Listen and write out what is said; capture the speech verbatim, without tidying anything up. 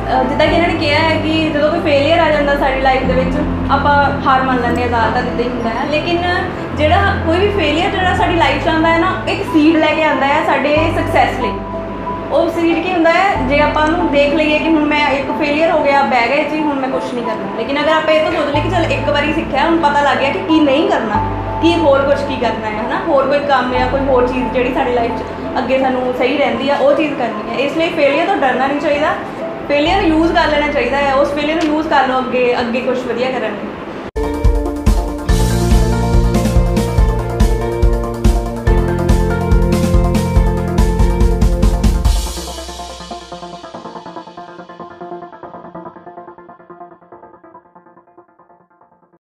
ਜਿੱਦਾਂ ਕਿ ਇਹਨਾਂ ਨੇ ਕਿਹਾ ਹੈ ਕਿ ਜਦੋਂ ਕੋਈ ਫੇਲੀਅਰ ਆ ਜਾਂਦਾ ਸਾਡੀ ਲਾਈਫ ਦੇ ਵਿੱਚ ਆਪਾਂ ਹਾਰ ਮੰਨ ਲੈਂਦੇ ਹਾਂ, ਜ਼ਿਆਦਾਤਰ ਇੱਦਾਂ ਹੀ ਹੁੰਦਾ ਹੈ। ਲੇਕਿਨ ਜਿਹੜਾ ਕੋਈ ਵੀ ਫੇਲੀਅਰ ਜਿਹੜਾ ਸਾਡੀ ਲਾਈਫ 'ਚ ਆਉਂਦਾ ਹੈ ਨਾ, ਇੱਕ ਸੀਡ ਲੈ ਕੇ ਆਉਂਦਾ ਹੈ ਸਾਡੇ ਸਕਸੈਸ ਲਈ। ਉਹ ਸੀਡ ਕੀ ਹੁੰਦਾ ਹੈ, ਜੇ ਆਪਾਂ ਉਹਨੂੰ ਦੇਖ ਲਈਏ ਕਿ ਹੁਣ ਮੈਂ ਇੱਕ ਫੇਲੀਅਰ ਹੋ ਗਿਆ, ਬਹਿ ਗਏ ਜੀ, ਹੁਣ ਮੈਂ ਕੁਛ ਨਹੀਂ ਕਰਨਾ। ਲੇਕਿਨ ਅਗਰ ਆਪਾਂ ਇਹ ਤੋਂ ਸੋਚ ਲਈਏ ਕਿ ਚੱਲ ਇੱਕ ਵਾਰੀ ਸਿੱਖਿਆ, ਹੁਣ ਪਤਾ ਲੱਗ ਗਿਆ ਕਿ ਕੀ ਨਹੀਂ ਕਰਨਾ, ਕੀ ਹੋਰ ਕੁਛ ਕੀ ਕਰਨਾ ਹੈ, ਹੈ ਨਾ, ਹੋਰ ਕੋਈ ਕੰਮ ਜਾਂ ਕੋਈ ਹੋਰ ਚੀਜ਼ ਜਿਹੜੀ ਸਾਡੀ ਲਾਈਫ 'ਚ ਅੱਗੇ ਸਾਨੂੰ ਸਹੀ ਰਹਿੰਦੀ ਆ, ਉਹ ਚੀਜ਼ ਕਰਨੀ ਹੈ। ਇਸ ਲਈ ਫੇਲੀਅਰ ਤੋਂ ਡਰਨਾ ਨਹੀਂ ਚਾਹੀਦਾ, ਫੇਲੀਅਰ ਯੂਜ਼ ਕਰ ਲੈਣਾ ਚਾਹੀਦਾ ਹੈ। ਉਸ ਫੇਲੀਅਰ ਨੂੰ ਯੂਜ਼ ਕਰ ਲਓ ਅੱਗੇ ਅੱਗੇ ਕੁਛ ਵਧੀਆ ਕਰਨ ਲਈ।